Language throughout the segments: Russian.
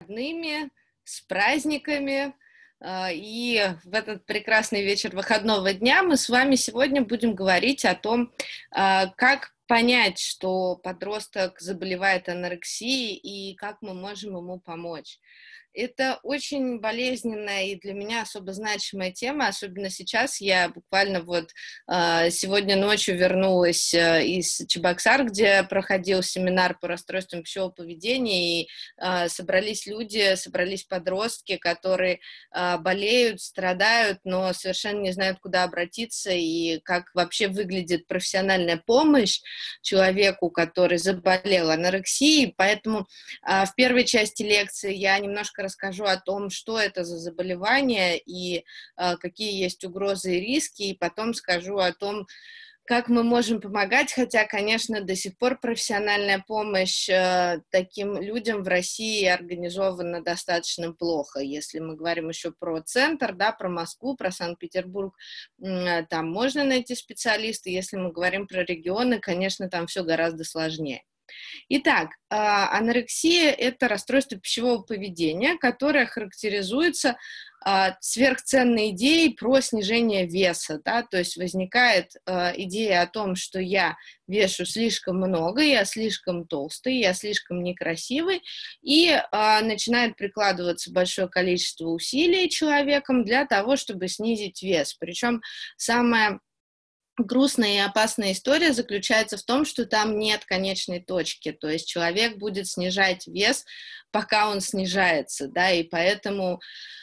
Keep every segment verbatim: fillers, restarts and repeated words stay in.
выходными, с праздниками. А, И в этот прекрасный вечер выходного дня мы с вами сегодня будем говорить о том, а, как понять, что подросток заболевает анорексией и как мы можем ему помочь. Это очень болезненная и для меня особо значимая тема, особенно сейчас. Я буквально вот а, сегодня ночью вернулась а, из Чебоксар, где проходил семинар по расстройствам пищевого поведения, и а, собрались люди, собрались подростки, которые а, болеют, страдают, но совершенно не знают, куда обратиться и как вообще выглядит профессиональная помощь человеку, который заболел анорексией. Поэтому а, в первой части лекции я немножко расскажу о том, что это за заболевание и а, какие есть угрозы и риски, и потом скажу о том, как мы можем помогать, хотя, конечно, до сих пор профессиональная помощь э, таким людям в России организована достаточно плохо. Если мы говорим еще про центр, да, про Москву, про Санкт-Петербург, э, там можно найти специалисты. Если мы говорим про регионы, конечно, там все гораздо сложнее. Итак, а, анорексия – это расстройство пищевого поведения, которое характеризуется а, сверхценной идеей про снижение веса, да, то есть возникает а, идея о том, что я вешу слишком много, я слишком толстый, я слишком некрасивый, и а, начинает прикладываться большое количество усилий человеком для того, чтобы снизить вес. Причем самое грустная и опасная история заключается в том, что там нет конечной точки, то есть человек будет снижать вес, пока он снижается, да, и поэтому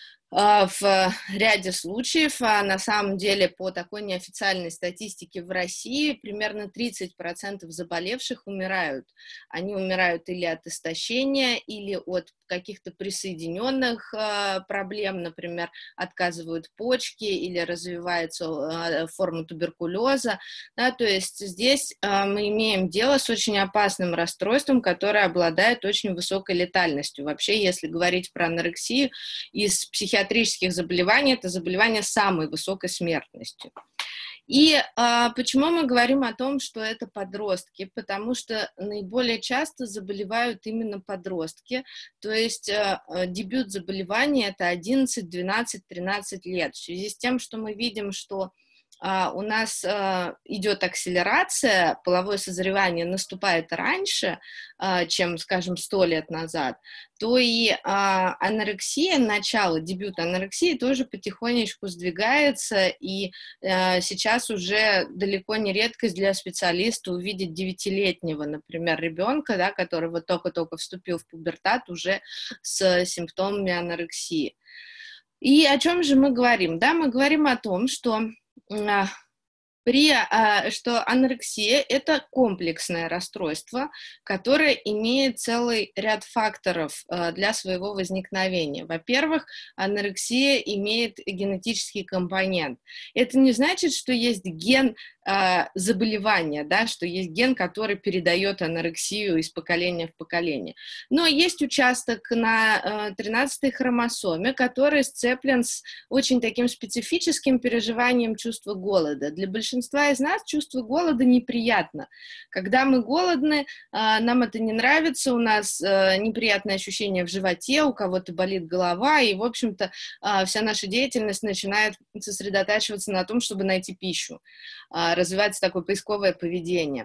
э, в ряде случаев, а на самом деле по такой неофициальной статистике в России, примерно тридцать процентов заболевших умирают. Они умирают или от истощения, или от каких-то присоединенных э, проблем, например, отказывают почки или развивается э, форма туберкулеза, да, то есть здесь э, мы имеем дело с очень опасным расстройством, которое обладает очень высокой летальностью. Вообще, если говорить про анорексию, из психиатрических заболеваний это заболевание с самой высокой смертностью. И а, почему мы говорим о том, что это подростки? Потому что наиболее часто заболевают именно подростки, то есть а, дебют заболевания – это одиннадцать, двенадцать, тринадцать лет. В связи с тем, что мы видим, что а, у нас а, идет акселерация, половое созревание наступает раньше, а, чем, скажем, сто лет назад, то и а, анорексия, начало, дебют анорексии тоже потихонечку сдвигается, и а, сейчас уже далеко не редкость для специалиста увидеть девятилетнего, например, ребенка, да, который вот только-только вступил в пубертат уже с симптомами анорексии. И о чем же мы говорим? Да, мы говорим о том, что а, при, а, что анорексия – это комплексное расстройство, которое имеет целый ряд факторов а, для своего возникновения. Во-первых, анорексия имеет генетический компонент. Это не значит, что есть ген а, заболевания, да, что есть ген, который передает анорексию из поколения в поколение. Но есть участок на тринадцатой хромосоме, который сцеплен с очень таким специфическим переживанием чувства голода. Для большинства из нас чувство голода неприятно. Когда мы голодны, нам это не нравится, у нас неприятное ощущение в животе, у кого-то болит голова, и, в общем-то, вся наша деятельность начинает сосредотачиваться на том, чтобы найти пищу. Развивается такое поисковое поведение.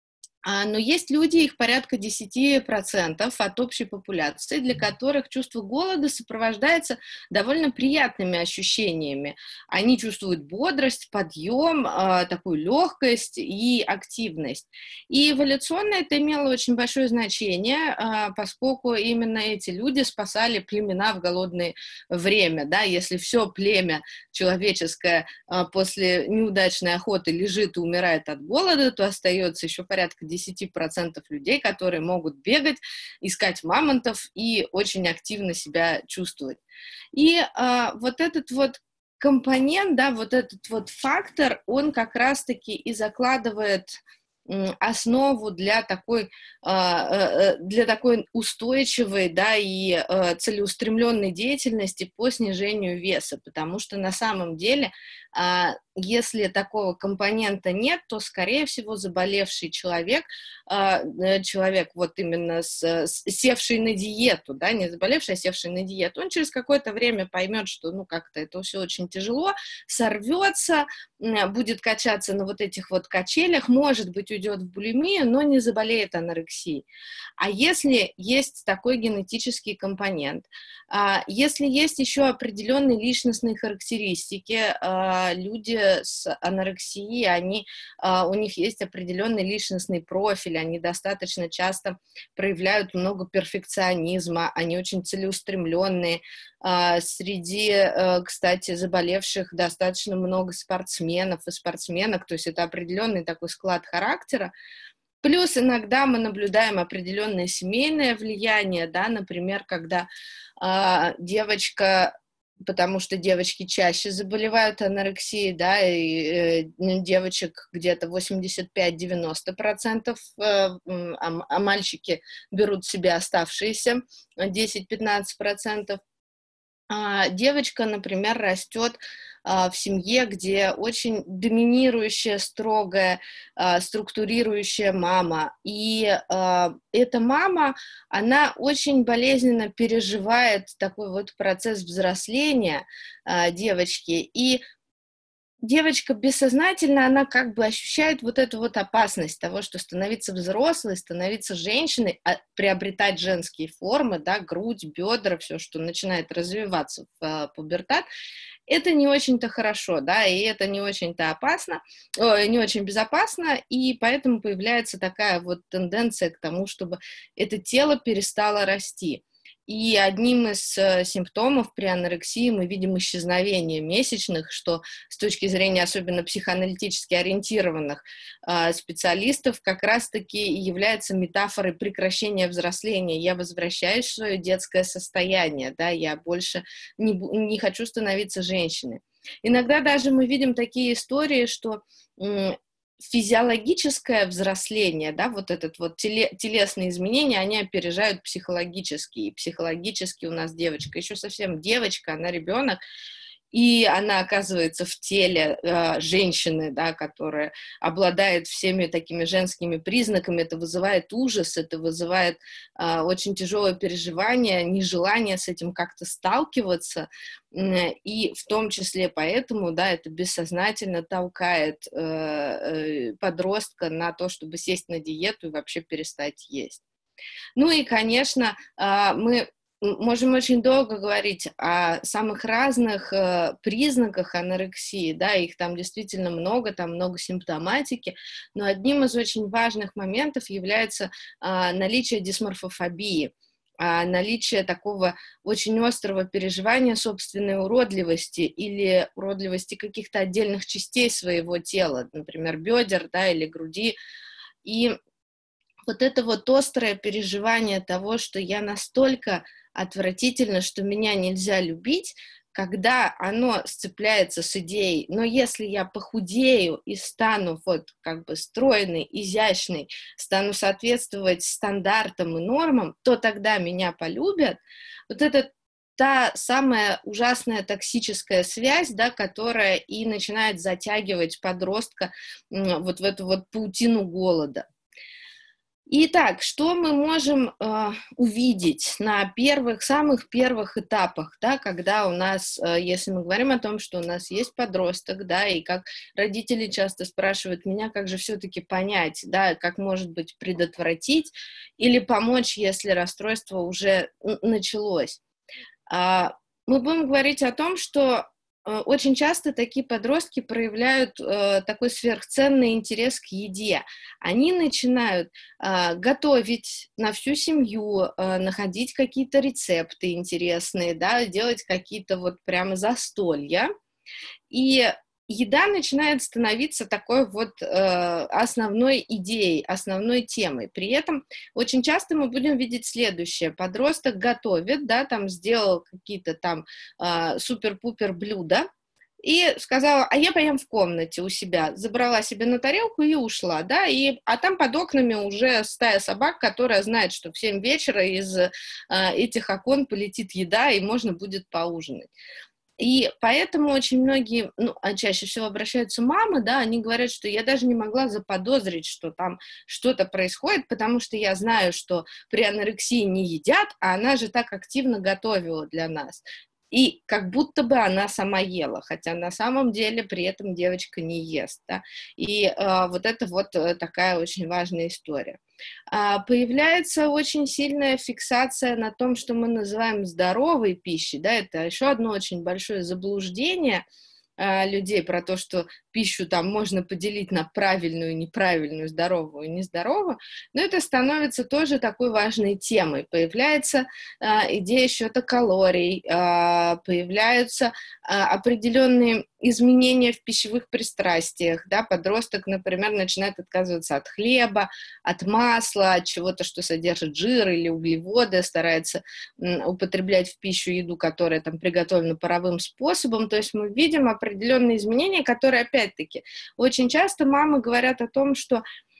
Но есть люди, их порядка десять процентов от общей популяции, для которых чувство голода сопровождается довольно приятными ощущениями. Они чувствуют бодрость, подъем, такую легкость и активность. И эволюционно это имело очень большое значение, поскольку именно эти люди спасали племена в голодное время. Да? Если все племя человеческое после неудачной охоты лежит и умирает от голода, то остается еще порядка десять процентов людей, которые могут бегать, искать мамонтов и очень активно себя чувствовать. И а, вот этот вот компонент, да, вот этот вот фактор, он как раз-таки и закладывает основу для такой, для такой устойчивой, да, и целеустремленной деятельности по снижению веса, потому что на самом деле если такого компонента нет, то, скорее всего, заболевший человек, э, человек вот именно с, с севший на диету, да, не заболевший, а севший на диету, он через какое-то время поймет, что, ну, как-то это все очень тяжело, сорвется, будет качаться на вот этих вот качелях, может быть, уйдет в булимию, но не заболеет анорексией. А если есть такой генетический компонент, если есть еще определенные личностные характеристики, люди с анорексией, они, у них есть определенный личностный профиль, они достаточно часто проявляют много перфекционизма, они очень целеустремленные. Среди, кстати, заболевших достаточно много спортсменов и спортсменок, то есть это определенный такой склад характера. Плюс иногда мы наблюдаем определенное семейное влияние, да, например, когда э, девочка, потому что девочки чаще заболевают анорексией, да, и э, девочек где-то восемьдесят пять - девяносто процентов, э, а, а мальчики берут себе оставшиеся десять - пятнадцать процентов. А девочка, например, растет а, в семье, где очень доминирующая, строгая, а, структурирующая мама. И а, эта мама, она очень болезненно переживает такой вот процесс взросления а, девочки. И девочка бессознательно, она как бы ощущает вот эту вот опасность того, что становиться взрослой, становиться женщиной, а приобретать женские формы, да, грудь, бедра, все, что начинает развиваться в а, пубертат, это не очень-то хорошо, да, и это не очень-то опасно, о, не очень безопасно, и поэтому появляется такая вот тенденция к тому, чтобы это тело перестало расти. И одним из э, симптомов при анорексии мы видим исчезновение месячных, что с точки зрения особенно психоаналитически ориентированных э, специалистов как раз-таки является метафорой прекращения взросления. Я возвращаюсь в свое детское состояние, да, я больше не, не хочу становиться женщиной. Иногда даже мы видим такие истории, что м- физиологическое взросление, да, вот этот вот теле, телесные изменения, они опережают психологические. И психологически у нас девочка еще совсем девочка, она ребенок, и она оказывается в теле э, женщины, да, которая обладает всеми такими женскими признаками. Это вызывает ужас, это вызывает э, очень тяжелое переживание, нежелание с этим как-то сталкиваться, э, и в том числе поэтому, да, это бессознательно толкает э, э, подростка на то, чтобы сесть на диету и вообще перестать есть. Ну и, конечно, э, мы можем очень долго говорить о самых разных э, признаках анорексии, да, их там действительно много, там много симптоматики, но одним из очень важных моментов является э, наличие дисморфофобии, э, наличие такого очень острого переживания собственной уродливости или уродливости каких-то отдельных частей своего тела, например, бедер, да, или груди, и вот это вот острое переживание того, что я настолько отвратительно, что меня нельзя любить, когда оно сцепляется с идеей, но если я похудею и стану вот как бы стройной, изящной, стану соответствовать стандартам и нормам, то тогда меня полюбят. Вот это та самая ужасная токсическая связь, да, которая и начинает затягивать подростка вот в эту вот паутину голода. Итак, что мы можем э, увидеть на первых, самых первых этапах, да, когда у нас, э, если мы говорим о том, что у нас есть подросток, да, и как родители часто спрашивают меня, как же все-таки понять, да, как, может быть, предотвратить или помочь, если расстройство уже началось. А, мы будем говорить о том, что очень часто такие подростки проявляют э, такой сверхценный интерес к еде. Они начинают э, готовить на всю семью, э, находить какие-то рецепты интересные, да, делать какие-то вот прямо застолья. И еда начинает становиться такой вот э, основной идеей, основной темой. При этом очень часто мы будем видеть следующее. Подросток готовит, да, там сделал какие-то там э, супер-пупер блюда, и сказала, а я поем в комнате у себя, забрала себе на тарелку и ушла, да, и, а там под окнами уже стая собак, которая знает, что в семь вечера из э, этих окон полетит еда, и можно будет поужинать. И поэтому очень многие, ну, а чаще всего обращаются мамы, да, они говорят, что я даже не могла заподозрить, что там что-то происходит, потому что я знаю, что при анорексии не едят, а она же так активно готовила для нас. И как будто бы она сама ела, хотя на самом деле при этом девочка не ест, да. И э, вот это вот э, такая очень важная история. А, появляется очень сильная фиксация на том, что мы называем здоровой пищей, да, это еще одно очень большое заблуждение а, людей про то, что пищу там можно поделить на правильную, неправильную, здоровую, нездоровую, но это становится тоже такой важной темой. Появляется а, идея счета калорий, а, появляются а, определенные изменения в пищевых пристрастиях, да, подросток, например, начинает отказываться от хлеба, от масла, от чего-то, что содержит жир или углеводы, старается м, употреблять в пищу еду, которая там приготовлена паровым способом, то есть мы видим определенные изменения, которые, опять-таки, очень часто мамы говорят о том, что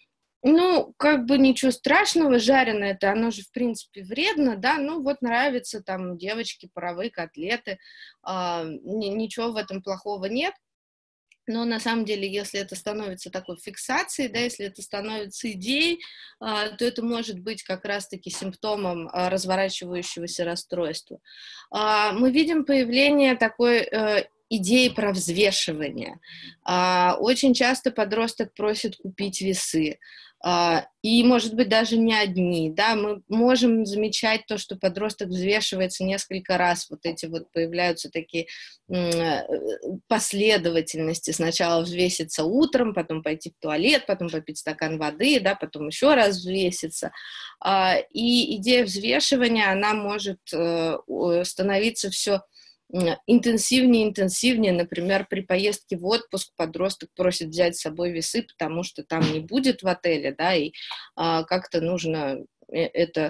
ну, как бы ничего страшного, жареное это, оно же, в принципе, вредно, да, ну, вот нравится там девочке паровые котлеты, а, ни- ничего в этом плохого нет. Но на самом деле, если это становится такой фиксацией, да, если это становится идеей, а, то это может быть как раз-таки симптомом а, разворачивающегося расстройства. А, мы видим появление такой э, идеи про взвешивание. А, очень часто подросток просит купить весы. А, и, может быть, даже не одни, да, мы можем замечать то, что подросток взвешивается несколько раз, вот эти вот появляются такие м, последовательности. Сначала взвеситься утром, потом пойти в туалет, потом попить стакан воды, да, потом еще раз взвеситься. А, и идея взвешивания, она может э, становиться все интенсивнее, интенсивнее. Например, при поездке в отпуск подросток просит взять с собой весы, потому что там не будет в отеле, да, и а, как-то нужно это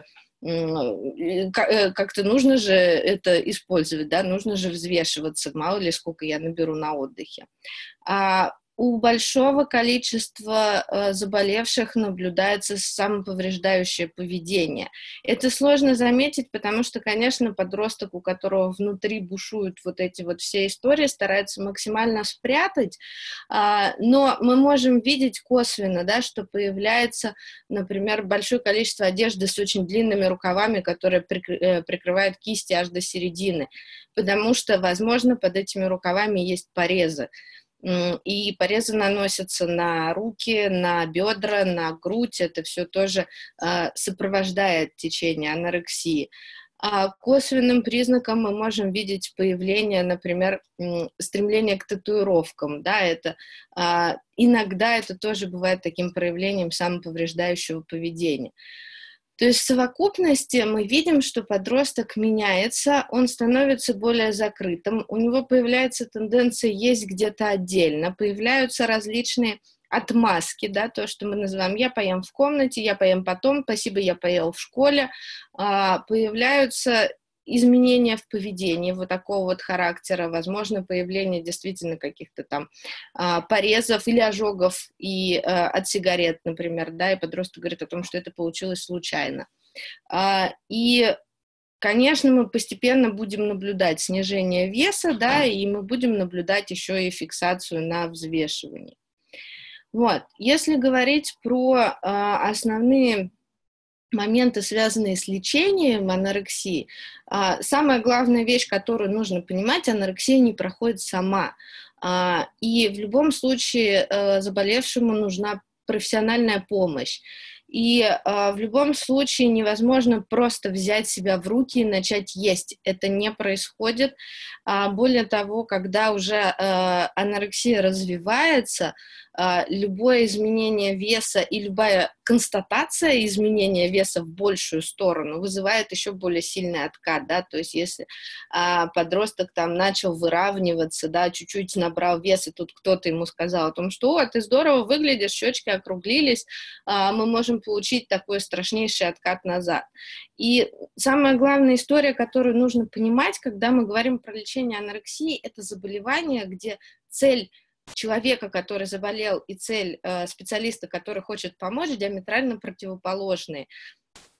как-то нужно же это использовать, да, нужно же взвешиваться, мало ли сколько я наберу на отдыхе. А у большого количества э, заболевших наблюдается самоповреждающее поведение. Это сложно заметить, потому что, конечно, подросток, у которого внутри бушуют вот эти вот все истории, старается максимально спрятать, а, но мы можем видеть косвенно, да, что появляется, например, большое количество одежды с очень длинными рукавами, которая прикры- э, прикрывает кисти аж до середины, потому что, возможно, под этими рукавами есть порезы. И порезы наносятся на руки, на бедра, на грудь. Это все тоже а, сопровождает течение анорексии. А косвенным признаком мы можем видеть появление, например, стремление к татуировкам. Да, это, а, иногда это тоже бывает таким проявлением самоповреждающего поведения. То есть в совокупности мы видим, что подросток меняется, он становится более закрытым, у него появляется тенденция есть где-то отдельно, появляются различные отмазки, да, то, что мы называем «я поем в комнате», «я поем потом», «спасибо, я поел в школе», а, появляются изменения в поведении вот такого вот характера, возможно, появление действительно каких-то там а, порезов или ожогов и а, от сигарет, например, да, и подросток говорит о том, что это получилось случайно. А, и, конечно, мы постепенно будем наблюдать снижение веса, да, и мы будем наблюдать еще и фиксацию на взвешивании. Вот, если говорить про а, основные моменты, связанные с лечением анорексии, а, самая главная вещь, которую нужно понимать, анорексия не проходит сама. А, и в любом случае а, заболевшему нужна профессиональная помощь. И а, в любом случае невозможно просто взять себя в руки и начать есть. Это не происходит. А, более того, когда уже а, анорексия развивается, а, любое изменение веса и любая констатация изменения веса в большую сторону вызывает еще более сильный откат, да, то есть если а, подросток там начал выравниваться, да, чуть-чуть набрал вес, и тут кто-то ему сказал о том, что «О, ты здорово выглядишь, щечки округлились», а, мы можем получить такой страшнейший откат назад. И самая главная история, которую нужно понимать, когда мы говорим про лечение анорексии, это заболевание, где цель человека, который заболел, и цель э, специалиста, который хочет помочь, диаметрально противоположные.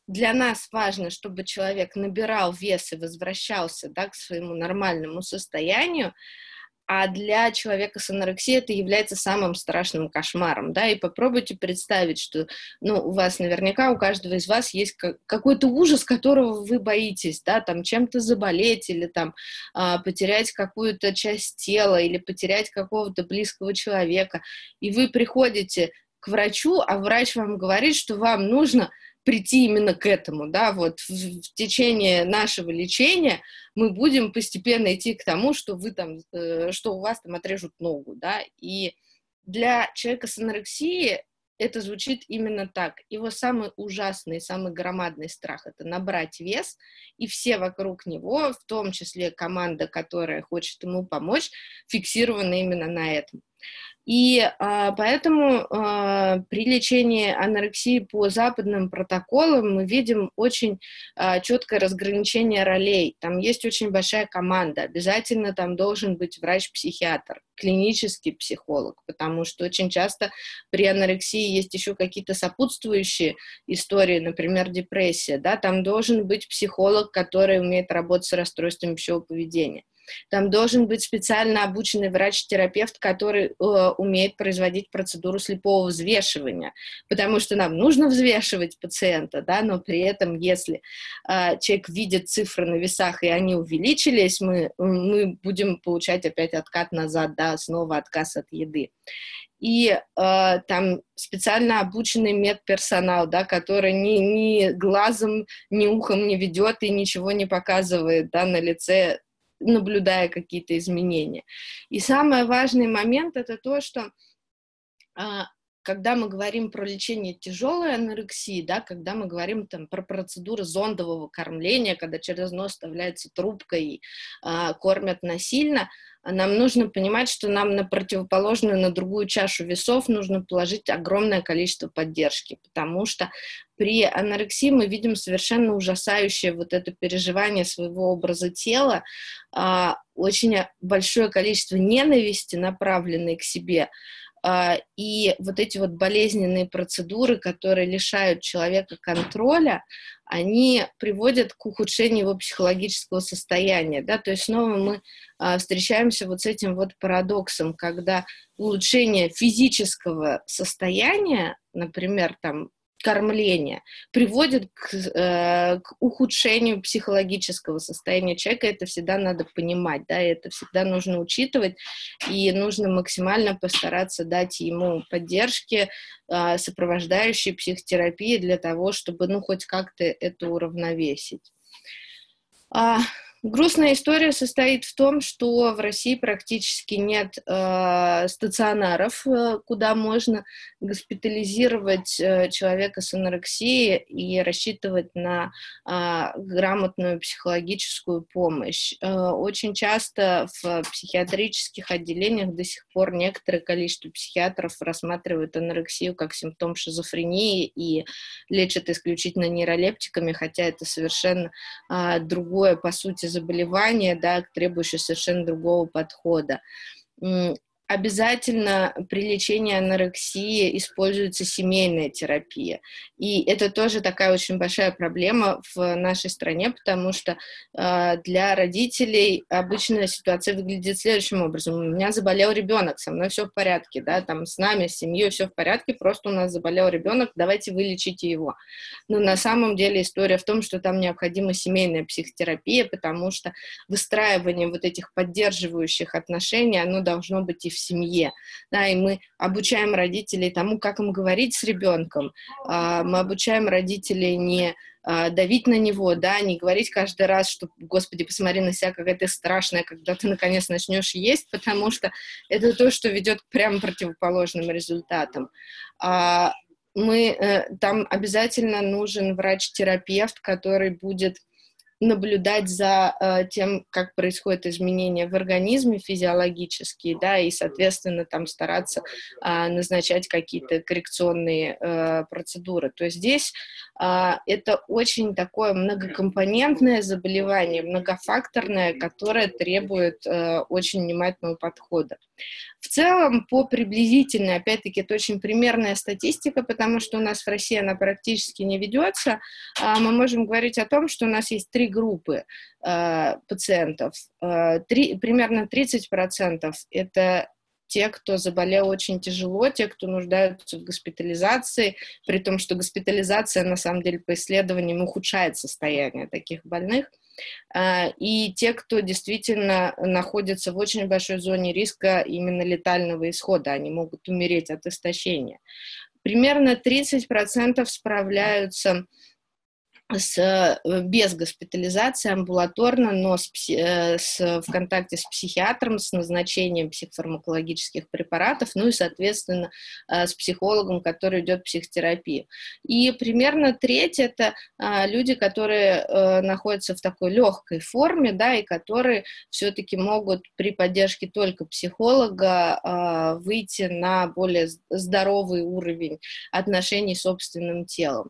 для нас важно, чтобы человек набирал вес и возвращался, да, к своему нормальному состоянию, а для человека с анорексией это является самым страшным кошмаром, да, и попробуйте представить, что, ну, у вас наверняка, у каждого из вас есть какой-то ужас, которого вы боитесь, да, там, чем-то заболеть или там а, потерять какую-то часть тела или потерять какого-то близкого человека, и вы приходите к врачу, а врач вам говорит, что вам нужно прийти именно к этому, да, вот в, в течение нашего лечения мы будем постепенно идти к тому, что вы там, э, что у вас там отрежут ногу, да, и для человека с анорексией это звучит именно так. Его самый ужасный, самый громадный страх — это набрать вес, и все вокруг него, в том числе команда, которая хочет ему помочь, фиксированы именно на этом. И а, поэтому а, при лечении анорексии по западным протоколам мы видим очень а, четкое разграничение ролей. Там есть очень большая команда. Обязательно там должен быть врач-психиатр, клинический психолог, потому что очень часто при анорексии есть еще какие-то сопутствующие истории, например, депрессия. Да? Там должен быть психолог, который умеет работать с расстройствами пищевого поведения. Там должен быть специально обученный врач-терапевт, который э, умеет производить процедуру слепого взвешивания, потому что нам нужно взвешивать пациента, да, но при этом, если э, человек видит цифры на весах, и они увеличились, мы, мы будем получать опять откат назад, да, снова отказ от еды. И э, там специально обученный медперсонал, да, который ни, ни глазом, ни ухом не ведет и ничего не показывает, да, на лице, наблюдая какие-то изменения. И самый важный момент — это то, что а, когда мы говорим про лечение тяжелой анорексии, да, когда мы говорим там про процедуры зондового кормления, когда через нос вставляется трубка и а, кормят насильно, нам нужно понимать, что нам на противоположную, на другую чашу весов нужно положить огромное количество поддержки, потому что при анорексии мы видим совершенно ужасающее вот это переживание своего образа тела, а, очень большое количество ненависти, направленной к себе, а, и вот эти вот болезненные процедуры, которые лишают человека контроля, они приводят к ухудшению его психологического состояния, да, то есть снова мы а, встречаемся вот с этим вот парадоксом, когда улучшение физического состояния, например, там, кормление, приводит к, э, к ухудшению психологического состояния человека. Это всегда надо понимать, да, и это всегда нужно учитывать, и нужно максимально постараться дать ему поддержки, э, сопровождающей психотерапии для того, чтобы, ну, хоть как-то это уравновесить. А, грустная история состоит в том, что в России практически нет э, стационаров, э, куда можно госпитализировать э, человека с анорексией и рассчитывать на э, грамотную психологическую помощь. Э, очень часто в психиатрических отделениях до сих пор некоторое количество психиатров рассматривают анорексию как симптом шизофрении и лечат исключительно нейролептиками, хотя это совершенно э, другое, по сути, заболевание, да, требующее совершенно другого подхода. Обязательно при лечении анорексии используется семейная терапия. И это тоже такая очень большая проблема в нашей стране, потому что э, для родителей обычная ситуация выглядит следующим образом. У меня заболел ребенок, со мной все в порядке, да, там с нами, с семьей все в порядке, просто у нас заболел ребенок, давайте вы лечите его. Но на самом деле история в том, что там необходима семейная психотерапия, потому что выстраивание вот этих поддерживающих отношений, оно должно быть и в семье, да, и мы обучаем родителей тому, как им говорить с ребенком, мы обучаем родителей не давить на него, да, не говорить каждый раз, что, Господи, посмотри на себя, какая ты страшная, когда ты наконец начнешь есть, потому что это то, что ведет к прямо противоположным результатам. Мы, там обязательно нужен врач-терапевт, который будет наблюдать за э, тем, как происходят изменения в организме физиологические, да, и, соответственно, там стараться э, назначать какие-то коррекционные э, процедуры. То есть здесь э, это очень такое многокомпонентное заболевание, многофакторное, которое требует э, очень внимательного подхода. В целом, по приблизительной, опять-таки, это очень примерная статистика, потому что у нас в России она практически не ведется, мы можем говорить о том, что у нас есть три группы э, пациентов. Э, три, примерно тридцать процентов это те, кто заболел очень тяжело, те, кто нуждаются в госпитализации, при том, что госпитализация, на самом деле, по исследованиям ухудшает состояние таких больных. И те, кто действительно находится в очень большой зоне риска именно летального исхода, они могут умереть от истощения. Примерно тридцать процентов справляются с, без госпитализации амбулаторно, но с, с, в контакте с психиатром, с назначением психофармакологических препаратов, ну и, соответственно, с психологом, который идет психотерапию. И примерно треть — это люди, которые находятся в такой легкой форме, да, и которые все-таки могут при поддержке только психолога выйти на более здоровый уровень отношений с собственным телом.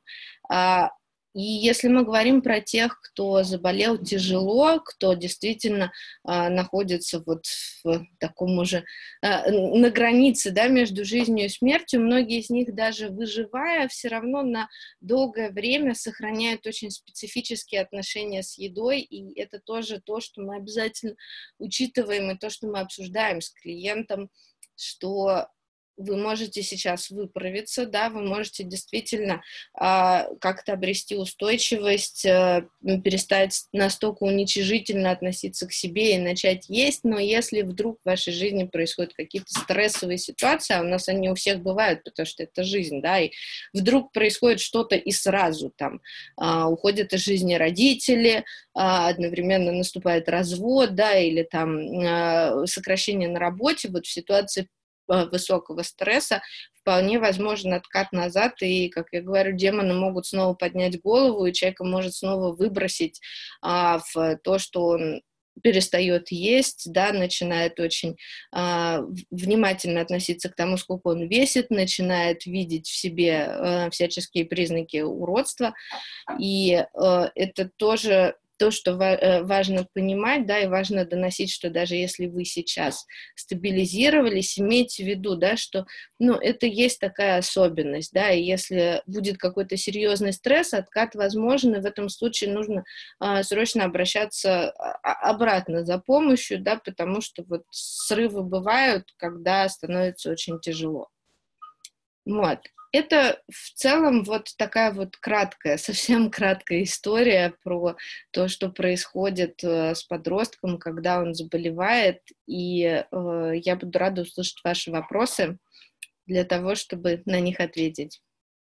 И если мы говорим про тех, кто заболел тяжело, кто действительно э, находится вот в таком уже э, на границе, да, между жизнью и смертью, многие из них, даже выживая, все равно на долгое время сохраняют очень специфические отношения с едой, и это тоже то, что мы обязательно учитываем, и то, что мы обсуждаем с клиентом, что вы можете сейчас выправиться, да, вы можете действительно э, как-то обрести устойчивость, э, перестать настолько уничижительно относиться к себе и начать есть, но если вдруг в вашей жизни происходят какие-то стрессовые ситуации, а у нас они у всех бывают, потому что это жизнь, да, и вдруг происходит что-то и сразу там э, уходят из жизни родители, э, одновременно наступает развод, да, или там э, сокращение на работе, вот в ситуации высокого стресса вполне возможен откат назад, и, как я говорю, демоны могут снова поднять голову, и человека может снова выбросить а, в то, что он перестает есть, да, начинает очень а, внимательно относиться к тому, сколько он весит, начинает видеть в себе а, всяческие признаки уродства, и а, это тоже то, что важно понимать, да, и важно доносить, что даже если вы сейчас стабилизировались, имейте в виду, да, что, ну, это есть такая особенность, да, и если будет какой-то серьезный стресс, откат возможен, и в этом случае нужно а, срочно обращаться обратно за помощью, да, потому что вот срывы бывают, когда становится очень тяжело. Вот. Это в целом вот такая вот краткая, совсем краткая история про то, что происходит э, с подростком, когда он заболевает, и э, я буду рада услышать ваши вопросы для того, чтобы на них ответить.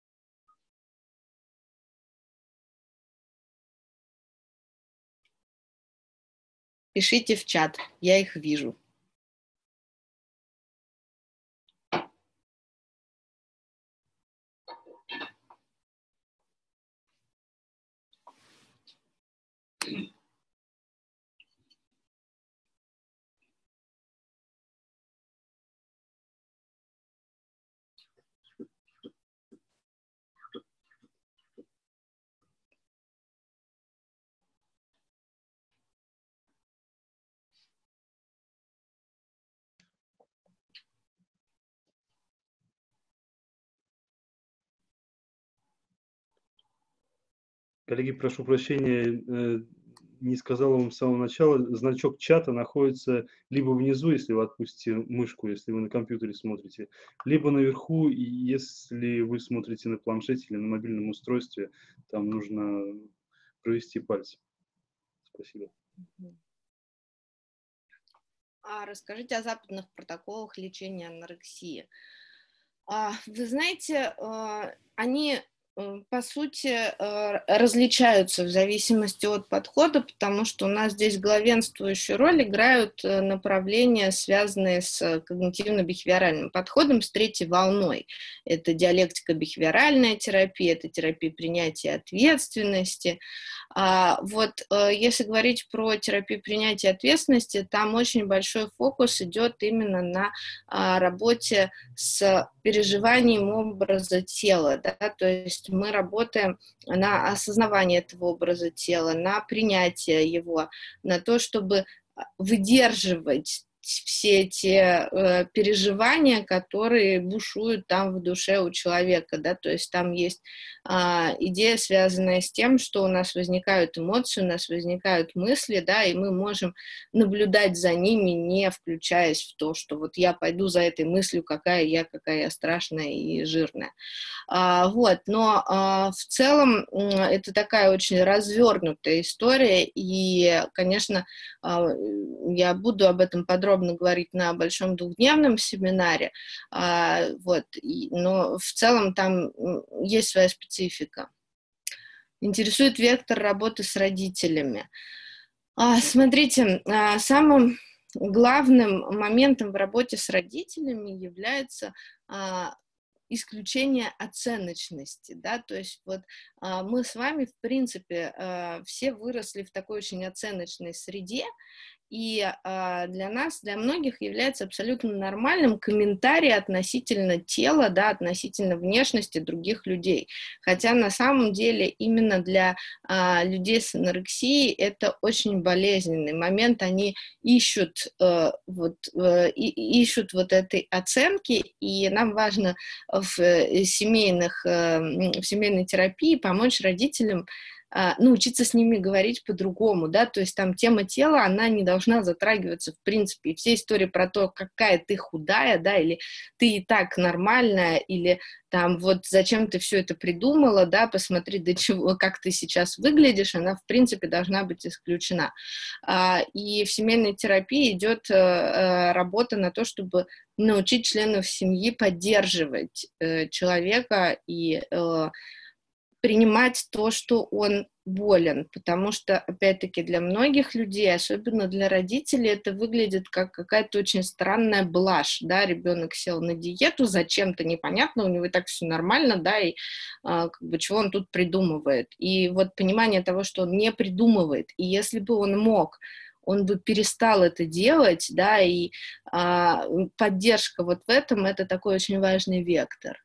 Пишите в чат, я их вижу. Коллеги, прошу прощения, не сказал вам с самого начала, значок чата находится либо внизу, если вы отпустите мышку, если вы на компьютере смотрите, либо наверху, если вы смотрите на планшете или на мобильном устройстве, там нужно провести пальцем. Спасибо. А расскажите о западных протоколах лечения анорексии. Вы знаете, они э, по сути, э, различаются в зависимости от подхода, потому что у нас здесь главенствующую роль играют э, направления, связанные с э, когнитивно-бихевиоральным подходом, с третьей волной. Это диалектико-бихевиоральная терапия, это терапия принятия ответственности. А, вот э, если говорить про терапию принятия ответственности, там очень большой фокус идет именно на а, работе с переживанием образа тела, да, то есть мы работаем на осознавание этого образа тела, на принятие его, на то, чтобы выдерживать все эти э, переживания, которые бушуют там в душе у человека, да, то есть там есть а, идея, связанная с тем, что у нас возникают эмоции, у нас возникают мысли, да, и мы можем наблюдать за ними, не включаясь в то, что вот я пойду за этой мыслью, какая я, какая я страшная и жирная. А, вот, но а, в целом это такая очень развернутая история, и, конечно, а, я буду об этом подробно говорить на большом двухдневном семинаре, а, вот, и, но в целом там есть своя специфика. Интересует вектор работы с родителями. А, смотрите, а, самым главным моментом в работе с родителями является а, исключение оценочности, да, то есть вот а, мы с вами, в принципе, а, все выросли в такой очень оценочной среде, и а, для нас, для многих является абсолютно нормальным комментарий относительно тела, да, относительно внешности других людей. Хотя на самом деле именно для а, людей с анорексией это очень болезненный момент. Они ищут, э, вот, э, и, ищут вот этой оценки, и нам важно в, э, семейных, э, в семейной терапии помочь родителям научиться с ними говорить по-другому, да, то есть там тема тела, она не должна затрагиваться в принципе, и все истории про то, какая ты худая, да, или ты и так нормальная, или там вот зачем ты все это придумала, да, посмотри, до чего, как ты сейчас выглядишь, она в принципе должна быть исключена. И в семейной терапии идет работа на то, чтобы научить членов семьи поддерживать человека и принимать то, что он болен, потому что, опять-таки, для многих людей, особенно для родителей, это выглядит как какая-то очень странная блажь, да, ребенок сел на диету, зачем-то непонятно, у него и так все нормально, да, и а, как бы чего он тут придумывает. И вот понимание того, что он не придумывает, и если бы он мог, он бы перестал это делать, да, и а, поддержка вот в этом, это такой очень важный вектор.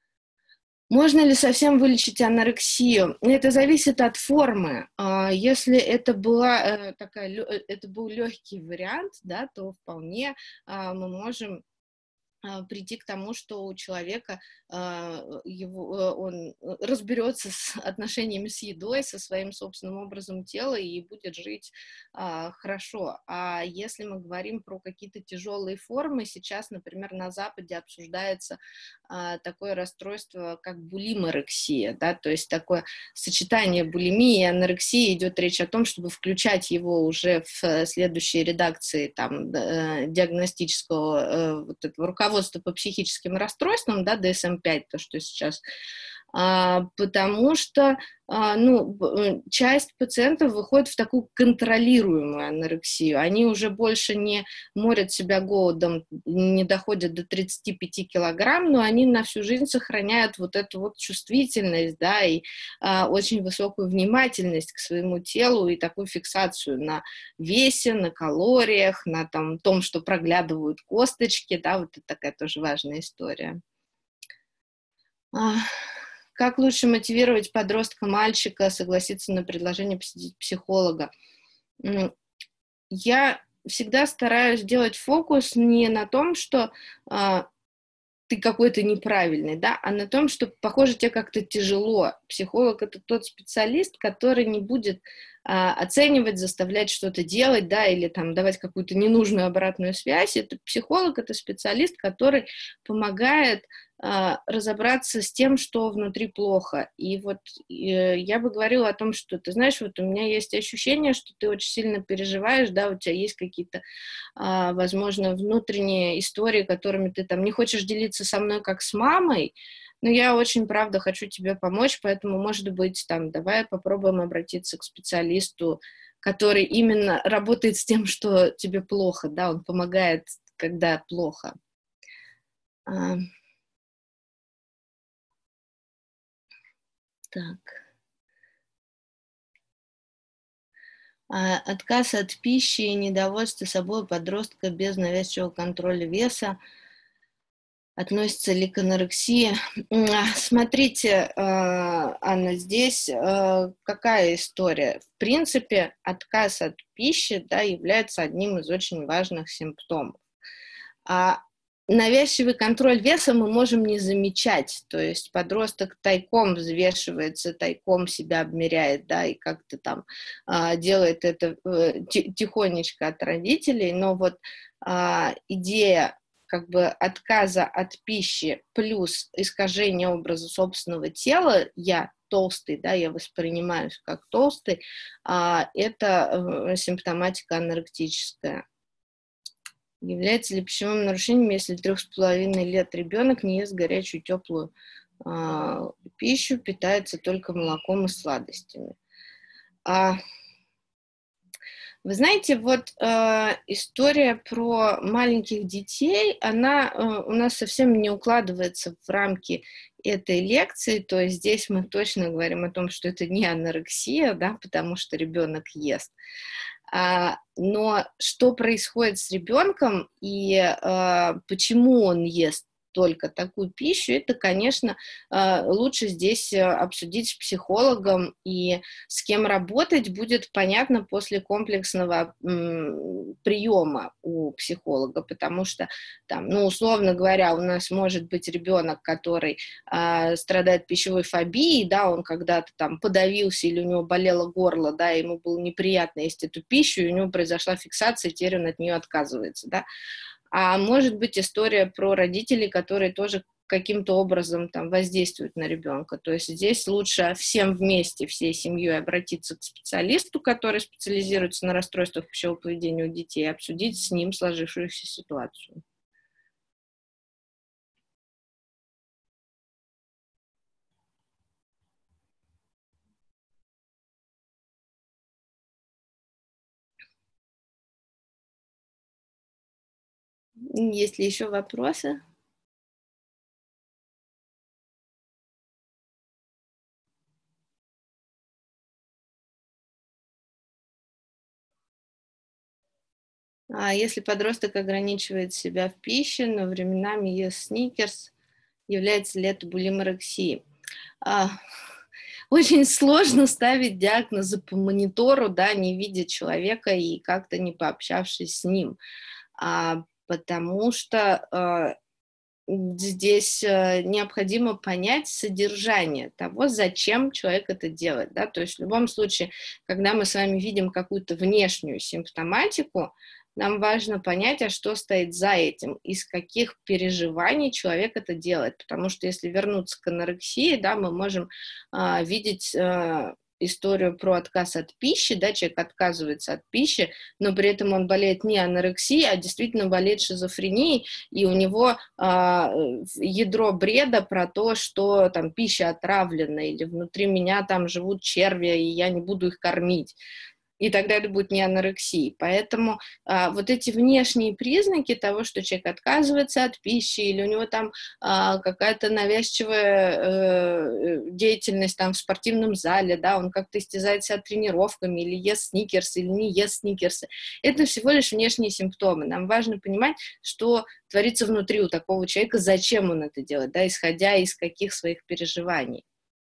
Можно ли совсем вылечить анорексию? Это зависит от формы. Если это, была такая, это был легкий вариант, да, то вполне мы можем прийти к тому, что у человека его, он разберется с отношениями с едой, со своим собственным образом тела и будет жить хорошо. А если мы говорим про какие-то тяжелые формы, сейчас, например, на Западе обсуждается такое расстройство, как булиморексия, да, то есть такое сочетание булимии и анорексии, идет речь о том, чтобы включать его уже в следующей редакции там, диагностического вот этого руководства по психическим расстройствам, да, ди эс эм пять, то, что сейчас, а, потому что а, ну, часть пациентов выходит в такую контролируемую анорексию. Они уже больше не морят себя голодом, не доходят до тридцати пяти килограмм, но они на всю жизнь сохраняют вот эту вот чувствительность, да, и а, очень высокую внимательность к своему телу и такую фиксацию на весе, на калориях, на там, том, что проглядывают косточки, да, вот это такая тоже важная история. Как лучше мотивировать подростка-мальчика согласиться на предложение посетить психолога? Я всегда стараюсь делать фокус не на том, что а, ты какой-то неправильный, да, а на том, что, похоже, тебе как-то тяжело. Психолог — это тот специалист, который не будет а, оценивать, заставлять что-то делать, да, или там давать какую-то ненужную обратную связь. Это психолог — это специалист, который помогает а, разобраться с тем, что внутри плохо. И вот э, я бы говорила о том, что, ты знаешь, вот у меня есть ощущение, что ты очень сильно переживаешь, да, у тебя есть какие-то, а, возможно, внутренние истории, которыми ты там не хочешь делиться со мной как с мамой, Но я очень, правда, хочу тебе помочь, поэтому, может быть, там, давай попробуем обратиться к специалисту, который именно работает с тем, что тебе плохо, да, он помогает, когда плохо. А, так. А, отказ от пищи и недовольство собой подростка без навязчивого контроля веса. Относится ли к анорексии? Смотрите, Анна, здесь какая история? В принципе, отказ от пищи, да, является одним из очень важных симптомов. А навязчивый контроль веса мы можем не замечать, то есть подросток тайком взвешивается, тайком себя обмеряет, да, и как-то там а, делает это э, тихонечко от родителей, но вот а, идея как бы отказа от пищи плюс искажение образа собственного тела, я толстый, да, я воспринимаюсь как толстый, а, это э, симптоматика аноректическая. Является ли пищевым нарушением, если трех с половиной лет ребенок не ест горячую теплую а, пищу, питается только молоком и сладостями? А, вы знаете, вот э, история про маленьких детей, она э, у нас совсем не укладывается в рамки этой лекции, то есть здесь мы точно говорим о том, что это не анорексия, да, потому что ребенок ест. А, но что происходит с ребенком и а, почему он ест только такую пищу, это, конечно, лучше здесь обсудить с психологом, и с кем работать будет понятно после комплексного приема у психолога, потому что, там, ну, условно говоря, у нас может быть ребенок, который а, страдает пищевой фобией, да, он когда-то там подавился или у него болело горло, да, ему было неприятно есть эту пищу, и у него произошла фиксация, и теперь он от нее отказывается, да. А может быть история про родителей, которые тоже каким-то образом там воздействуют на ребенка. То есть здесь лучше всем вместе, всей семьей обратиться к специалисту, который специализируется на расстройствах пищевого поведения у детей, и обсудить с ним сложившуюся ситуацию. Есть ли еще вопросы? А если подросток ограничивает себя в пище, но временами ест сникерс, является ли это булиморексией? А, очень сложно ставить диагнозы по монитору, да, не видя человека и как-то не пообщавшись с ним, а, потому что а, здесь а, необходимо понять содержание того, зачем человек это делает, да, то есть в любом случае, когда мы с вами видим какую-то внешнюю симптоматику, нам важно понять, а что стоит за этим, из каких переживаний человек это делает, потому что если вернуться к анорексии, да, мы можем а, видеть а, историю про отказ от пищи, да, человек отказывается от пищи, но при этом он болеет не анорексией, а действительно болеет шизофренией, и у него а, ядро бреда про то, что там пища отравлена, или внутри меня там живут черви, и я не буду их кормить. И тогда это будет не анорексия. Поэтому а, вот эти внешние признаки того, что человек отказывается от пищи, или у него там а, какая-то навязчивая э, деятельность там в спортивном зале, да, он как-то истязает себя тренировками, или ест сникерсы, или не ест сникерсы, это всего лишь внешние симптомы. Нам важно понимать, что творится внутри у такого человека, зачем он это делает, да, исходя из каких своих переживаний.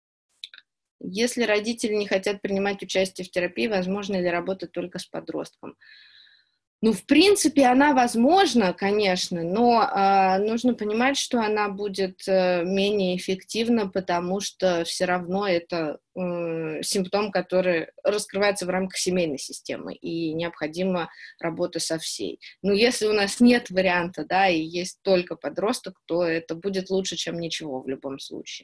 Если родители не хотят принимать участие в терапии, возможно ли работать только с подростком? Ну, в принципе, она возможна, конечно, но э, нужно понимать, что она будет э, менее эффективна, потому что все равно это э, симптом, который раскрывается в рамках семейной системы, и необходима работа со всей. Но если у нас нет варианта, да, и есть только подросток, то это будет лучше, чем ничего в любом случае.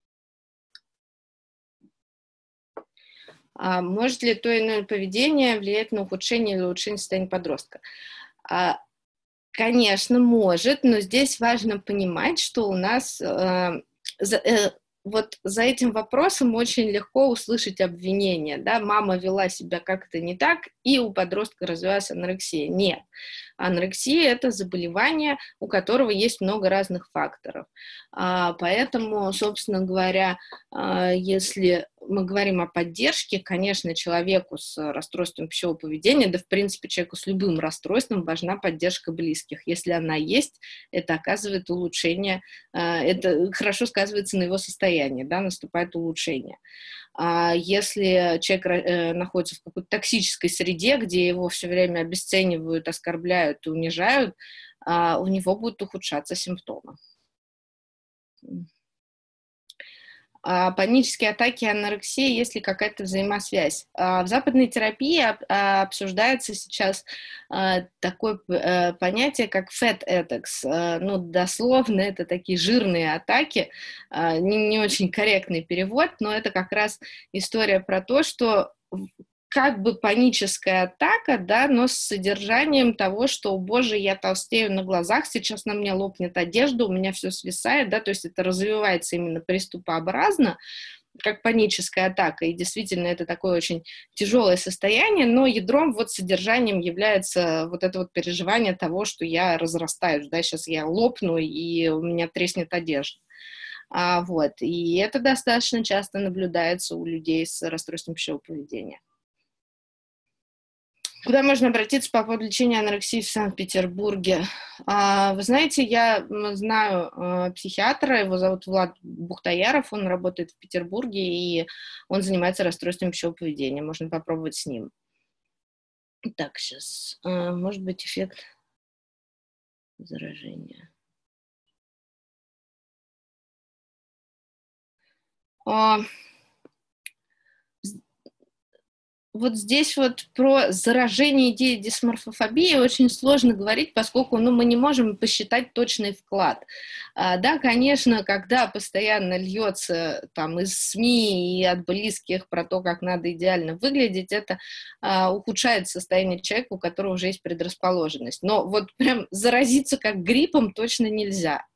А может ли то или иное поведение влиять на ухудшение или улучшение состояния подростка? А, конечно, может, но здесь важно понимать, что у нас э, за, э, вот за этим вопросом очень легко услышать обвинение, да, мама вела себя как-то не так, и у подростка развилась анорексия. Нет, анорексия – это заболевание, у которого есть много разных факторов. А, поэтому, собственно говоря, а, если мы говорим о поддержке, конечно, человеку с расстройством пищевого поведения, да, в принципе, человеку с любым расстройством важна поддержка близких. Если она есть, это оказывает улучшение, это хорошо сказывается на его состоянии, да, наступает улучшение. А если человек находится в какой-то токсической среде, где его все время обесценивают, оскорбляют и унижают, у него будут ухудшаться симптомы. А панические атаки, анорексия, есть ли какая-то взаимосвязь? В западной терапии обсуждается сейчас такое понятие, как fat attacks. Ну, дословно, это такие жирные атаки. Не, не очень корректный перевод, но это как раз история про то, что как бы паническая атака, да, но с содержанием того, что, о боже, я толстею на глазах, сейчас на мне лопнет одежда, у меня все свисает, да, то есть это развивается именно приступообразно, как паническая атака, и действительно это такое очень тяжелое состояние, но ядром, вот содержанием является вот это вот переживание того, что я разрастаюсь, да, сейчас я лопну, и у меня треснет одежда. А, вот, и это достаточно часто наблюдается у людей с расстройством пищевого поведения. Куда можно обратиться по поводу лечения анорексии в Санкт-Петербурге? Вы знаете, я знаю психиатра, его зовут Влад Бухтаяров, он работает в Петербурге, и он занимается расстройством пищевого поведения. Можно попробовать с ним. Так, сейчас. Может быть, эффект заражения. Вот здесь вот про заражение идеей дисморфофобии очень сложно говорить, поскольку, ну, мы не можем посчитать точный вклад. А, да, конечно, когда постоянно льется там из СМИ и от близких про то, как надо идеально выглядеть, это а, ухудшает состояние человека, у которого уже есть предрасположенность. Но вот прям заразиться как гриппом точно нельзя.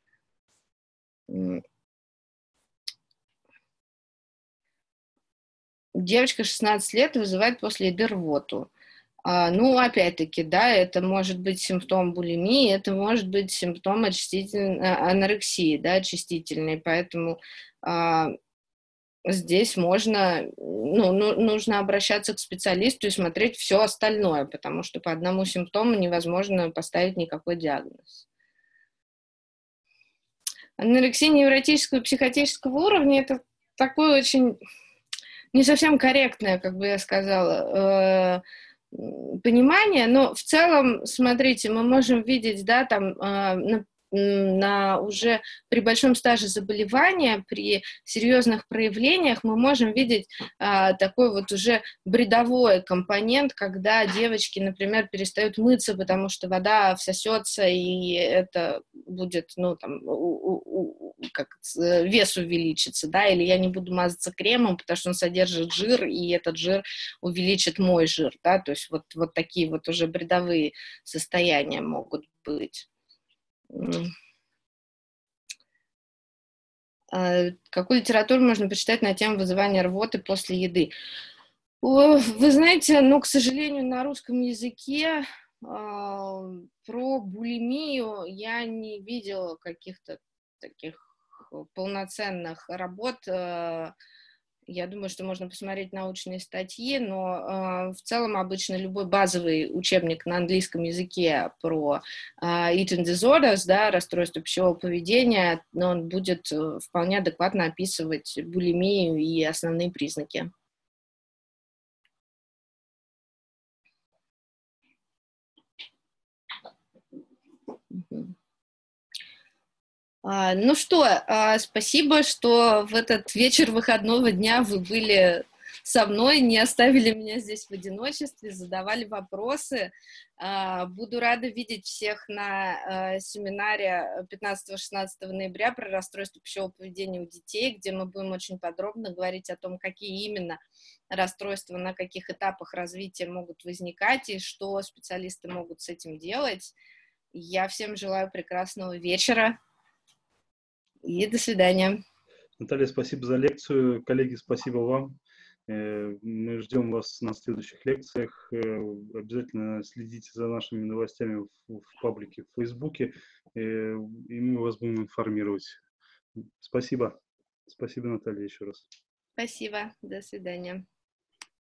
Девочка шестнадцать лет вызывает после еды рвоту. А, ну, опять-таки, да, это может быть симптом булимии, это может быть симптом очистительной анорексии, да, очистительной, поэтому а, здесь можно, ну, ну, нужно обращаться к специалисту и смотреть все остальное, потому что по одному симптому невозможно поставить никакой диагноз. Анорексия невротического и психотического уровня – это такой очень не совсем корректное, как бы я сказала, понимание, но в целом, смотрите, мы можем видеть, да, там, на, на уже при большом стаже заболевания, при серьезных проявлениях мы можем видеть а, такой вот уже бредовой компонент, когда девочки, например, перестают мыться, потому что вода всосется, и это будет, ну, там, у, у, у, как вес увеличится, да, или я не буду мазаться кремом, потому что он содержит жир, и этот жир увеличит мой жир, да, то есть вот, вот такие вот уже бредовые состояния могут быть. Какую литературу можно почитать на тему вызывания рвоты после еды? Вы знаете, ну, к сожалению, на русском языке про булимию я не видела каких-то таких полноценных работ. Я думаю, что можно посмотреть научные статьи, но э, в целом обычно любой базовый учебник на английском языке про э, eating disorders, да, расстройство пищевого поведения, он будет вполне адекватно описывать булимию и основные признаки. Ну что, спасибо, что в этот вечер выходного дня вы были со мной, не оставили меня здесь в одиночестве, задавали вопросы. Буду рада видеть всех на семинаре пятнадцатого-шестнадцатого ноября про расстройство пищевого поведения у детей, где мы будем очень подробно говорить о том, какие именно расстройства на каких этапах развития могут возникать и что специалисты могут с этим делать. Я всем желаю прекрасного вечера. И до свидания. Наталья, спасибо за лекцию. Коллеги, спасибо вам. Э, Мы ждем вас на следующих лекциях. Э, Обязательно следите за нашими новостями в, в паблике в Фейсбуке, э, и мы вас будем информировать. Спасибо. Спасибо, Наталья, еще раз. Спасибо. До свидания.